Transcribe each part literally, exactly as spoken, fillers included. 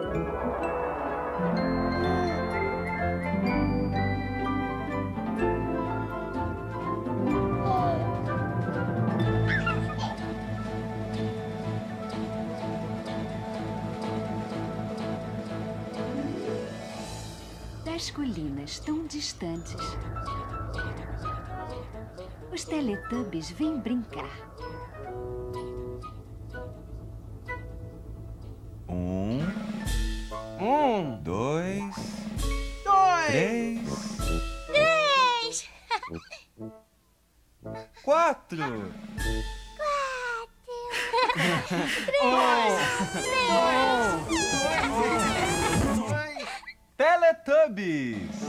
Das colinas tão distantes, os Teletubbies vêm brincar. Um, Um, dois, dois, três, Três! quatro. Teletubbies.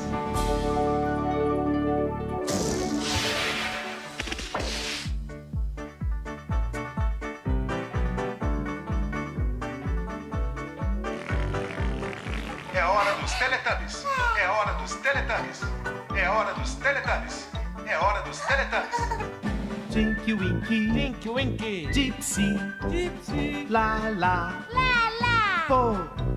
É hora dos Teletubbies. É hora dos Teletubbies. É hora dos Teletubbies. É hora dos Teletubbies. Tinky Winky, Tinky Winky, Gypsy, Gypsy, Lala, Lá, lá! Po,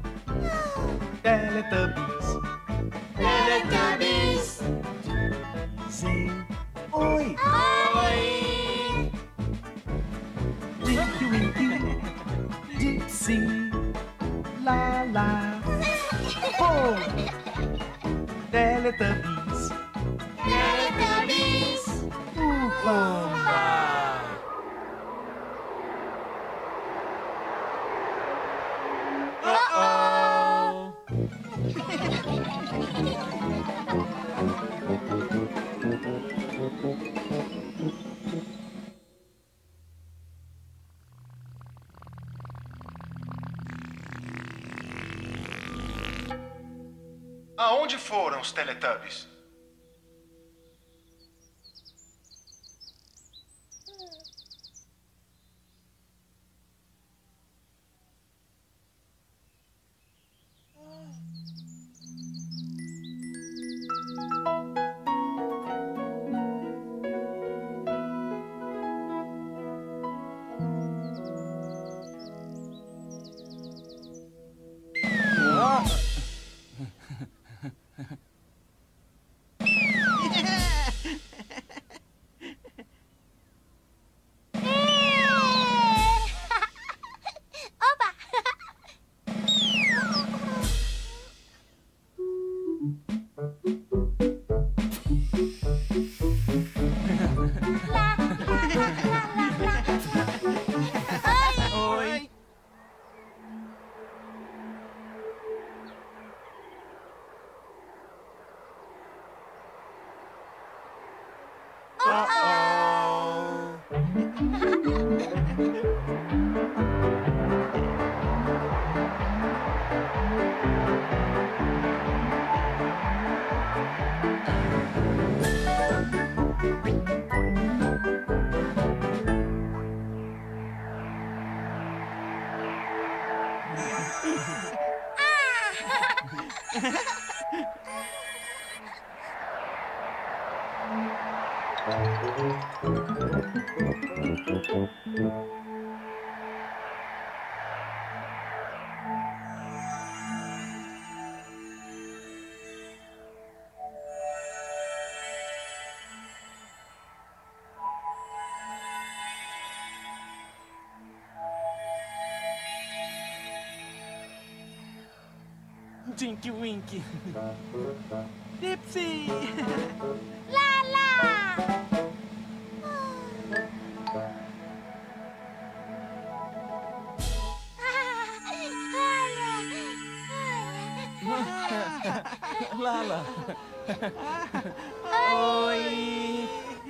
Teletubbies, Teletubbies! Sim, Oi, Oi! Tinky Winky, Gypsy, Lala, Po, Teletubbies, Teletubbies! Upa. oh, Aonde foram os Teletubbies? Opa! Lá, lá, lá, lá, lá. Oi! oi, Tinky Winky, Gypsy, Lá, lá! Lala, oi,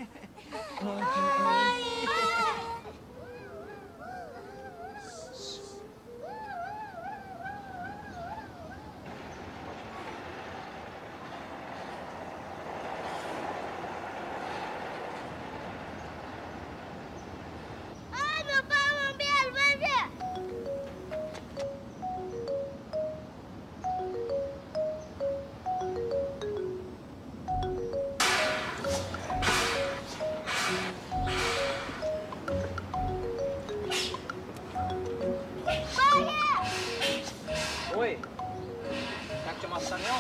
Ai, meu pai é um bombeiro, vai ver! Oi? Tá te chamando caminhão?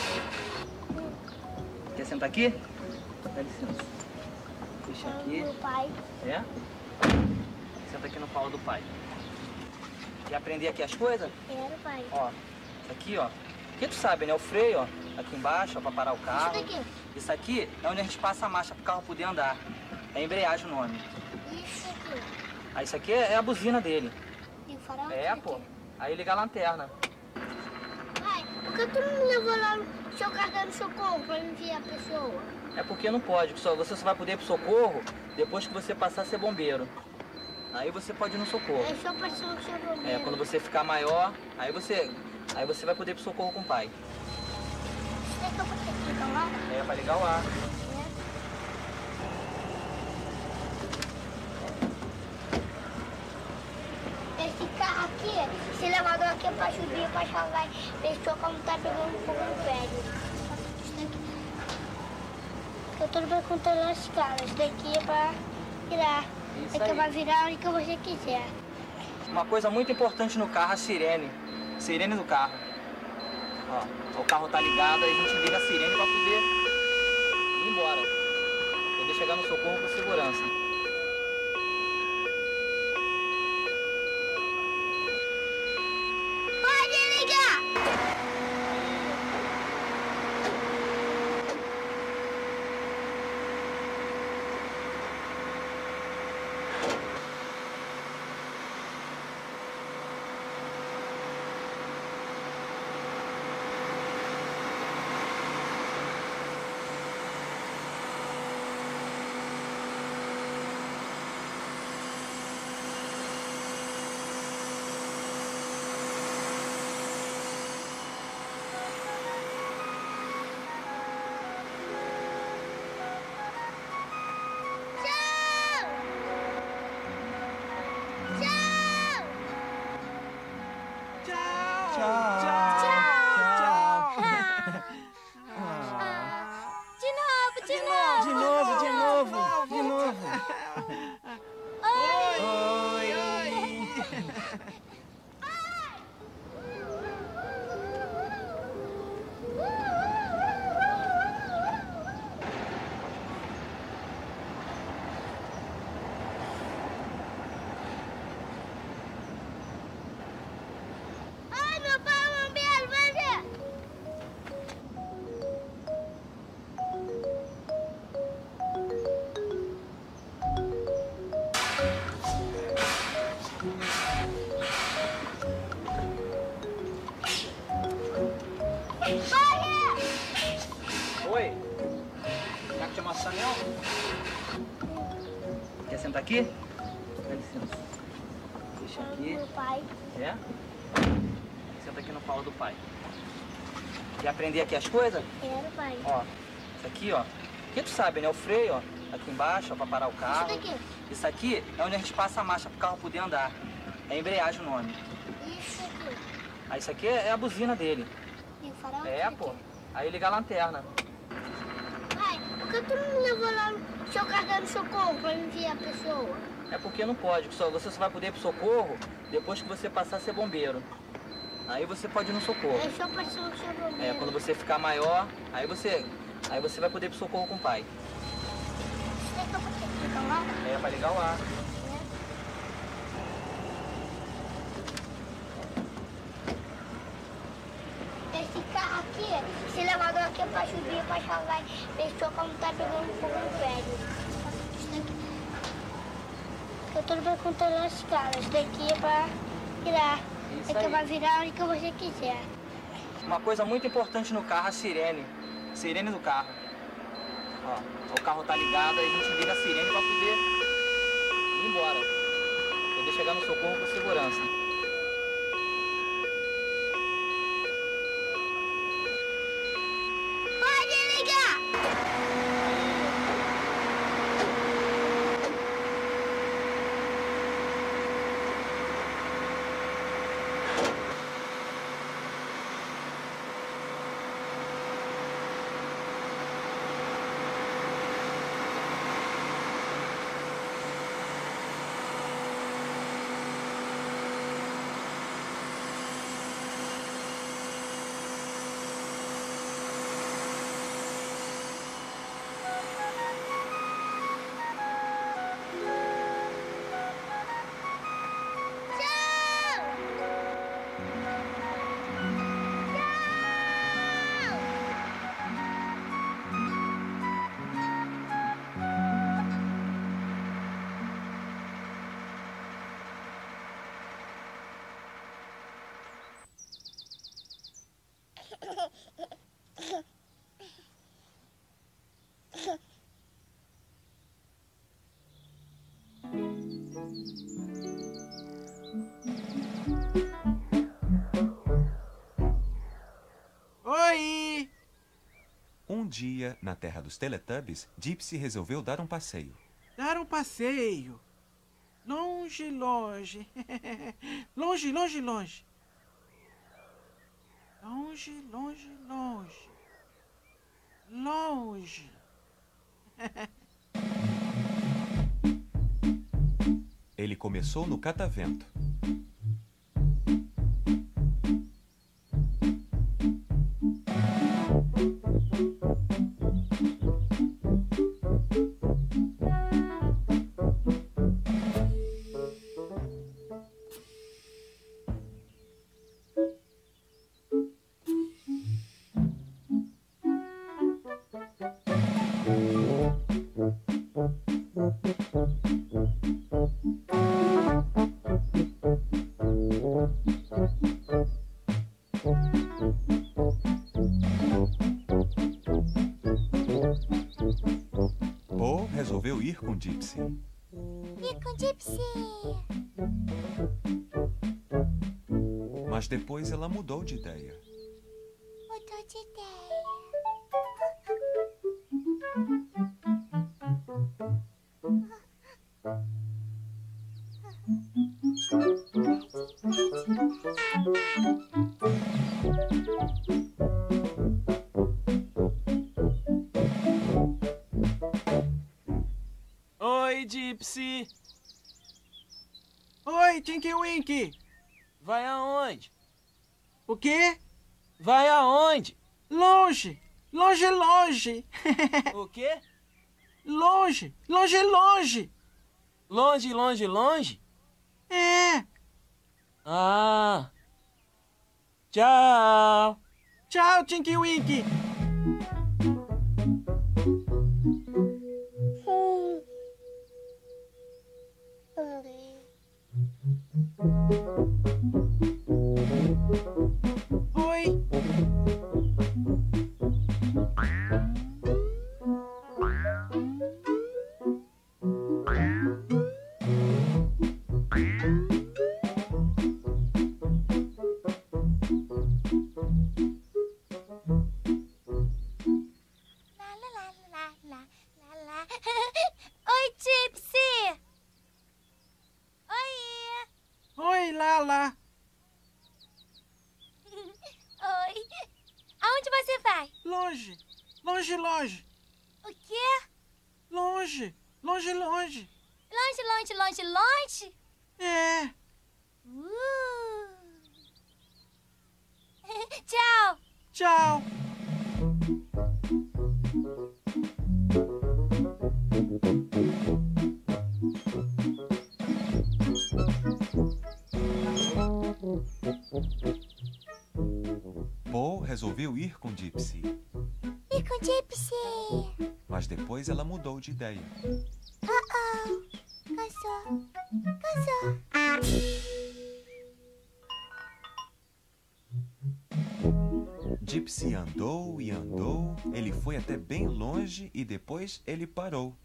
Quer sentar aqui? Dá licença. Deixa aqui. Meu pai. É? Senta aqui no colo do pai. Quer aprender aqui as coisas? Quero, pai. Ó, isso aqui, ó. Porque tu sabe, né? O freio, ó. Aqui embaixo, ó, pra parar o carro. Isso daqui? Isso aqui é onde a gente passa a marcha pro carro poder andar. É embreagem o nome. Isso aqui. Ah, isso aqui é a buzina dele. E o farol? É, Isso pô. aqui. Aí liga a lanterna. Pai, por que tu não me levou lá no seu cartão de socorro pra enviar a pessoa? É porque não pode, só, você só vai poder ir pro socorro depois que você passar a ser bombeiro. Aí você pode ir no socorro. É só pra ser um seu bombeiro. É, quando você ficar maior, aí você, aí você vai poder ir pro socorro com o pai. Isso daqui eu vou ter que ligar lá? É, pra ligar o ar. É. Esse carro aqui, esse elevador aqui é pra subir, pra salvar pessoa quando tá pegando fogo no prédio. Isso daqui. Eu tô bem contando as caras. Isso daqui é pra virar. Isso Isso aqui aí. vai virar a hora que você quiser. Uma coisa muito importante no carro, a sirene. Sirene do carro. Ó, o carro tá ligado, aí a gente liga a sirene pra poder ir embora. Poder chegar no socorro com segurança. Pode ligar! De novo, de novo! De novo, de novo, de novo. Oi! Oi. Ai, meu pai é um bombeiro, vai ver! Oi? Tá te chamando caminhão? Quer sentar aqui? Dá licença. Deixa aqui. Meu pai. É? Senta aqui no colo do pai. Quer aprender aqui as coisas? Quero, pai. Ó, isso aqui, ó. Porque tu sabe, né? O freio, ó. Aqui embaixo, ó, pra parar o carro. Isso daqui? Isso aqui é onde a gente passa a marcha pro carro poder andar. É embreagem o nome. Isso aqui. Ah, isso aqui é a buzina dele. E o farol? É, Isso aqui. pô. Aí liga a lanterna. Pai, por que tu não me levou lá no seu cartão de socorro pra enviar a pessoa? É porque não pode, só, você só vai poder ir pro socorro depois que você passar a ser bombeiro. Aí você pode ir no socorro. É só pra ser um seu bombeiro. É, quando você ficar maior, aí você, aí você vai poder ir pro socorro com o pai. Isso daqui eu vou ter que ligar lá? É, pra ligar o ar. Esse carro aqui, esse elevador aqui é pra subir, pra salvar pessoa quando tá pegando fogo no prédio. Isso daqui. Eu tô bem contando as caras. Isso daqui é pra virar. Isso Isso aqui aí. vai virar a hora que você quiser. Uma coisa muito importante no carro, a sirene. Sirene do carro. Ó, o carro tá ligado, aí a gente liga a sirene pra poder ir embora. Poder chegar no socorro com segurança. Pode ligar! Oi! Um dia, na terra dos Teletubbies, Gypsy resolveu dar um passeio. Dar um passeio. Longe, longe. Longe, longe, longe. Longe, longe, longe. Longe. Ele começou no catavento. Bo resolveu ir com Gypsy. Ir com Gypsy. Mas depois ela mudou de ideia. Mudou de ideia. Oi, Gypsy. Oi, Tinky Winky. Vai aonde? O quê? Vai aonde? Longe. Longe, longe. O quê? Longe, longe, longe. Longe, longe, longe? É. Ah. Tchau. Tchau, Tinky Winky. Oi. Lá, lá, lá, lá, lá, lá, lá. Oi, Gypsy. Oi. Oi, Lala. Oi. Aonde você vai? Longe. Longe, longe. O quê? Longe. Longe, longe. Longe, longe, longe, longe? É. Uh. Tchau. Tchau. Bo resolveu ir com Gypsy. E com Gypsy? Mas depois ela mudou de ideia. Oh, cansou. Cansou. Gypsy andou e andou, ele foi até bem longe e depois ele parou.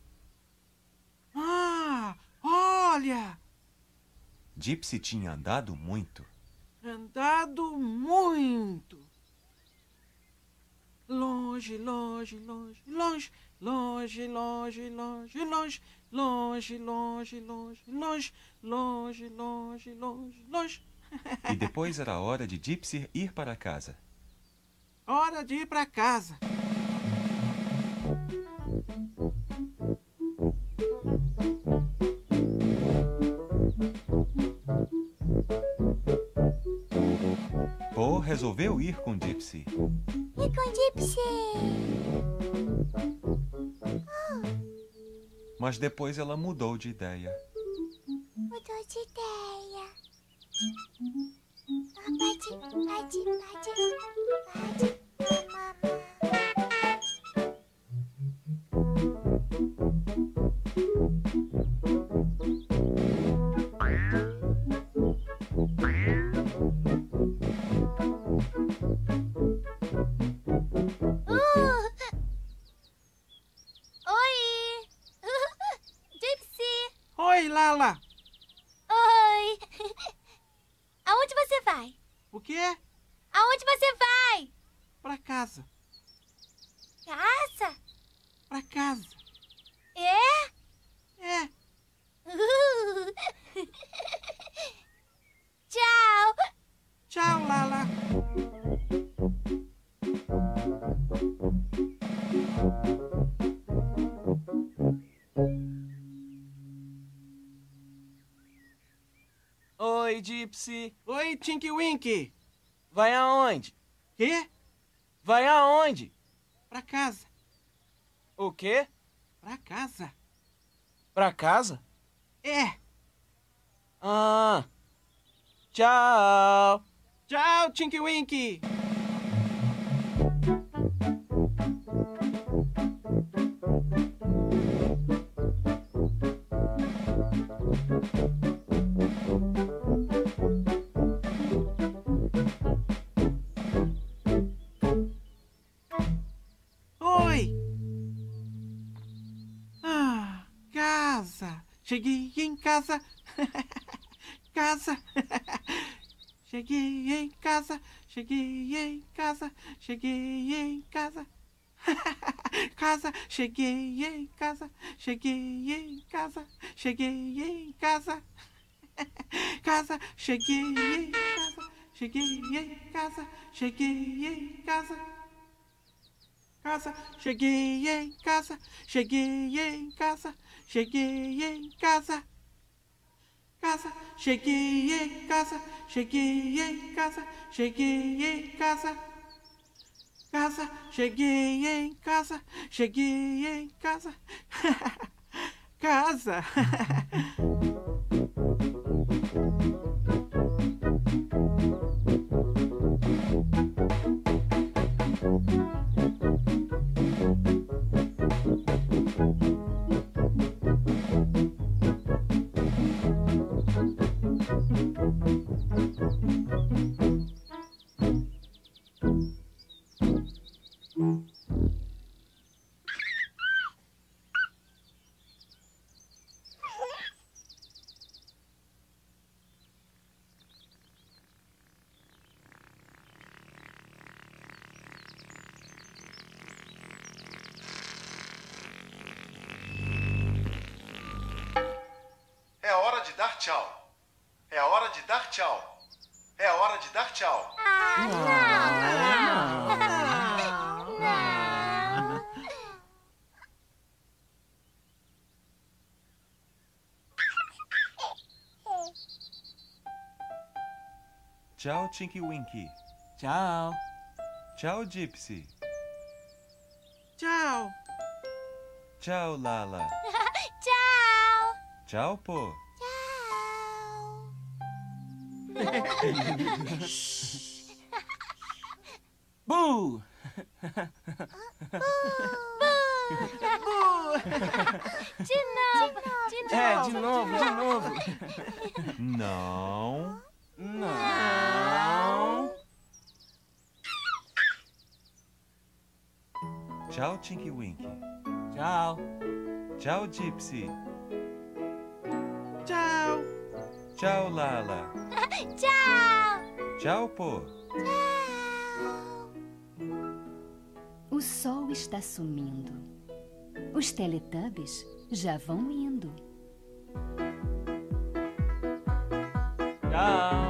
Ah, olha. Gypsy tinha andado muito. Andado muito. Longe, longe, longe, longe, longe, longe, longe, longe, longe, longe, longe, longe, longe, longe, longe, longe. E depois era a hora de Gypsy ir para casa. Hora de ir para casa. Bo resolveu ir com Gypsy. E com Gypsy? Mas depois ela mudou de ideia. Mudou de ideia. Ah, pode, pode, pode, pode, mamãe. O quê? Aonde você vai? Pra casa. Casa? Pra casa. É? É. Tchau. Tchau, Lala. Oi, Gypsy. Oi, Tinky Winky. Vai aonde? Quê? Vai aonde? Pra casa. O quê? Pra casa. Pra casa? É. Ah. Tchau. Tchau, Tinky Winky. Oi. Ah, casa. Cheguei em casa. Casa. Cheguei em casa. Cheguei em casa. Cheguei em casa. Casa, cheguei em casa. Cheguei em casa. Cheguei em casa. Casa, cheguei em casa. Cheguei em casa. Cheguei em casa. Casa, cheguei em casa. Cheguei em casa. Cheguei em casa. Casa, cheguei em casa. Cheguei em casa. Cheguei em casa. Casa, cheguei em casa. Cheguei em casa. Casa. É hora de dar tchau. É hora de dar tchau. É hora de dar tchau. Tchau, Tinky Winky. Tchau. Tchau, Gypsy. Tchau. Tchau, Lala. Tchau. Tchau, Pô. Bu! De novo, de novo. É, de novo, de novo. Não. Não. Tchau, Tinky Winky. Tchau. Tchau, Gypsy. Tchau. Tchau, Lala. Tchau. Tchau, Pô. O sol está sumindo. Os Teletubbies já vão indo. Tchau.